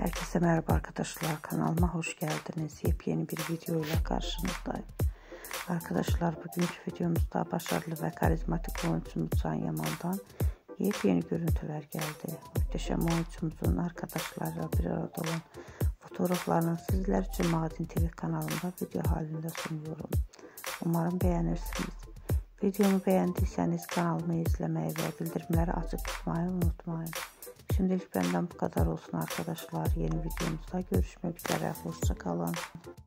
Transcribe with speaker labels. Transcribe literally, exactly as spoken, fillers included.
Speaker 1: Herkese merhaba arkadaşlar, kanalıma hoş geldiniz. Yepyeni bir video ile karşınızdayım. Arkadaşlar, bugünkü videomuzda başarılı ve karizmatik oyuncumuz Can Yaman'dan yepyeni görüntüler geldi. Muhteşem oyuncumuzun arkadaşlarla bir arada olan fotoğraflarını sizler için Madin T V kanalında video halinde sunuyorum. Umarım beğenirsiniz. Videomu beğendiyseniz kanalımı izlemeyi ve bildirimleri açık tutmayı unutmayın. Şimdilik benden bu kadar olsun arkadaşlar. Yeni videomuzda görüşmek üzere. Hoşça kalın.